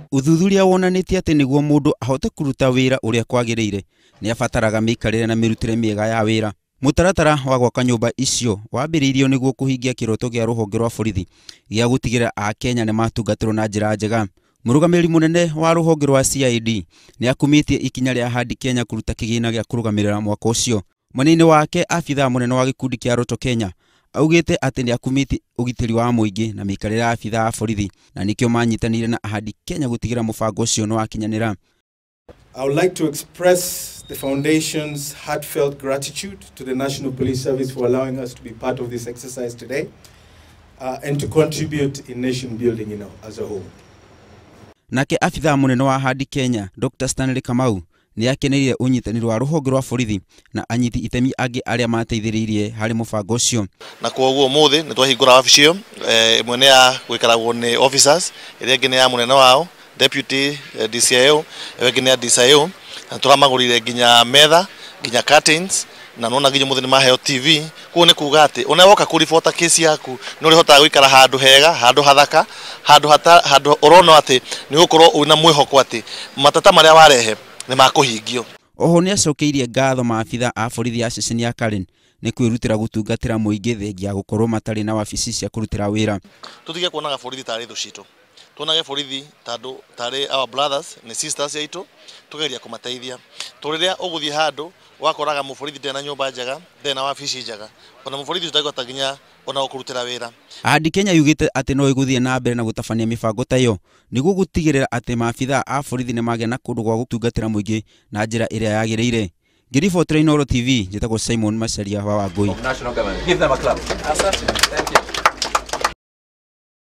Uthuthuria wonanĩtie atĩ nĩguo mũndũ ahote kũruta wĩra ũrĩa kwagĩrĩire nĩ abataraga mĩikarĩre na mĩrutĩre mĩega ya wĩra. Mũtaratara wa gwaka nyũmba icio wambĩrĩirio nĩguo kũhingia kĩroto gĩa rũhonge rwa borithi gĩa gũtigĩrĩra Akenya nĩ matungatĩrwo na njĩra njega. Mũrũgamĩrĩri mũnene wa rũhonge rwa CID nĩ akumĩtie ikinya rĩa Ahadi Kenya kũruta kĩgĩna gĩa kũrũgamĩrĩra mwaka ũcio. Mwena-inĩ wake, abithaa mũnene wa gĩkundi kĩa Roto Kenya augĩte atĩ nĩ akumĩtie ũgitĩri wa mũingĩ na mĩikarĩre ya abithaa a borithi na nĩkĩo manyitanĩire na Ahadi Kenya gũtigĩrĩra mũbango ũcio nĩ wakinyanĩra. I would like to express the Foundation's heartfelt gratitude to the National Police Service for allowing us to be part of this exercise today and to contribute in nation building as a whole. Nake abithaa mũnene wa Ahadi Kenya, Dr. Stanley Kamau, nĩ akeneire ũnyitanĩri wa rũhonge rwa borithi na anyiti itemi angĩ arĩa mateithĩrĩirie harĩ mũbango ũcio. Na kwoguo mũthĩ nĩ twahingũra wabici ĩyo, ĩmwe nĩ ya gwĩkaragwo nĩ officers, ĩrĩa ĩngĩ nĩ ya mũnene wao, deputy DCIO, ĩyo ĩngĩ nĩ ya DCIO, na tũramagũrire nginya metha, nginya curtains, na nona nginya mũthĩ nĩ maheo TV. Kuo nĩ kuuga atĩ ona woka kũribota kesi yaku nĩ ũrĩhotaga gũikara handũ hega, handũ hathaka, handũ ũrona atĩ nĩ gũkorwo wĩna mwĩhoko atĩ matata marĩa warehe nĩ makũhingio. Oho nĩ acokeirie ngatho maabithaa a borithi a ceceni ya Karen nĩ kwĩrutĩra gũtungatĩra mũingĩ thengia gũkorwo matarĩ na wabici cia kũrutĩra wĩra. Tũtige kuonaga borithi tarĩ thũ citũ. Tuonage borithi tarĩ our brothers and sisters yaitũ, tugeria kũmateithia. Tũrĩrĩa ũgũthiĩ handũ wakoraga mũborithi ndena nyũmba njega, ndena wabici njega, ona mũborithi ũtagota nginya ona kũrutĩra wĩra. Ahadi Kenya yugĩte atĩ no ĩgũthiĩ na mbere na gũtabania mĩbango ta ĩyo nĩguo gũtigĩrĩra atĩ maabithaa a borithi nĩ magĩa na kũndũ gwa gũtungatĩra mũingĩ na njĩra ĩrĩa yagĩrĩire. Ngiribotera Inooro TV, njĩtagwo Simon Macharia wa Wangũi. Give them a clap. Thank you.